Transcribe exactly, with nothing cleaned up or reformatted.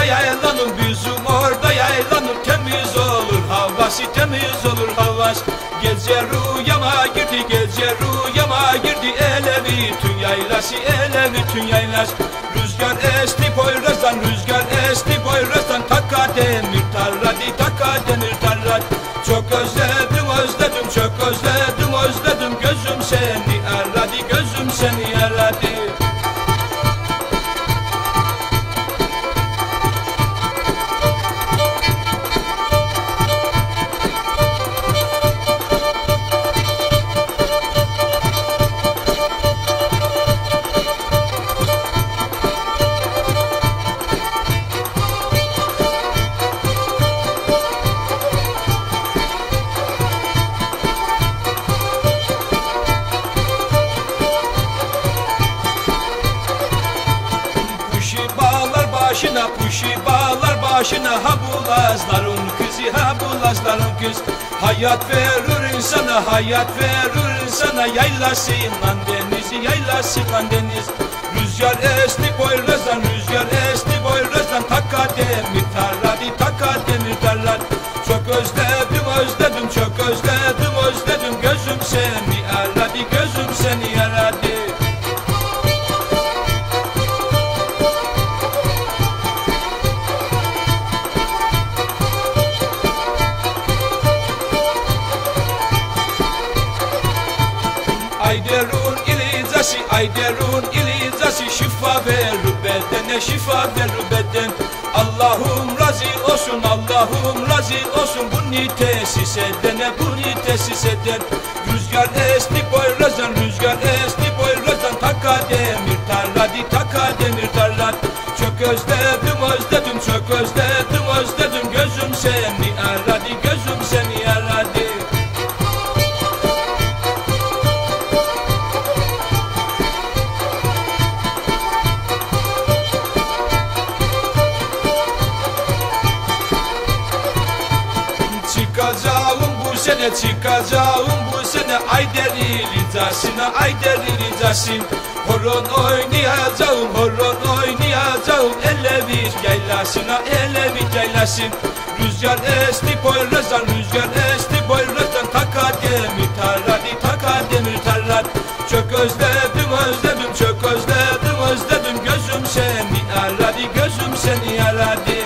yaylanın, bizim orada yaylanın. Temiz olur havası, temiz olur havası. Gece rüyama girdi, gece rüyama girdi. Ele bütün yaylası, ele bütün yaylası. Rüzgar esti Poyraz'dan, rüzgar esti Poyraz'dan. Taka demir tarladı, taka demir tarladı. Çok özledim, özledim, çok özledim, özledim. Gözüm seni aradı, gözüm seni aradı. Başına puşi bağlar başına, ha bulazların kızı, ha bulazların kız. Hayat verir insana, hayat verir insana. Yaylasından denizi, yaylasından deniz. Rüzgar esti Poyraz'dan, rüzgar esti Poyraz'dan. Taka demir tarladı, taka demir tarladı. Çok özledim, özledim, çok özledim, özledim. Gözüm seni aradı, gözüm seni aradı. Ayderun ilizası, Ayderun ilizası. Şifa verir bedene, şifa verir beden. Allah'ım razı olsun, Allah'ım razı olsun. Bunu tesis edene, bunu tesis eden. Rüzgar esti Poyraz'dan, rüzgar esti Poyraz'dan. Taka demir tarladı, taka demir tarladı. Çok özledim, özledim, çok özledim, özledim. Gözüm seni aradı, gözüm seni aradı. Çıkacağım bu sene, çıkacağım bu sene. Ayder ilizasına, Ayder ilizasın. Horon oynayacağım, horon oynayacağım. Elevir yaylasına, elevir yaylasın. Rüzgar esti Poyraz'dan, rüzgar esti Poyraz'dan. Taka demir tarladı, taka demir tarladı. Çok özledim, özledim, çok özledim, özledim. Gözüm seni aradı, gözüm seni aradı.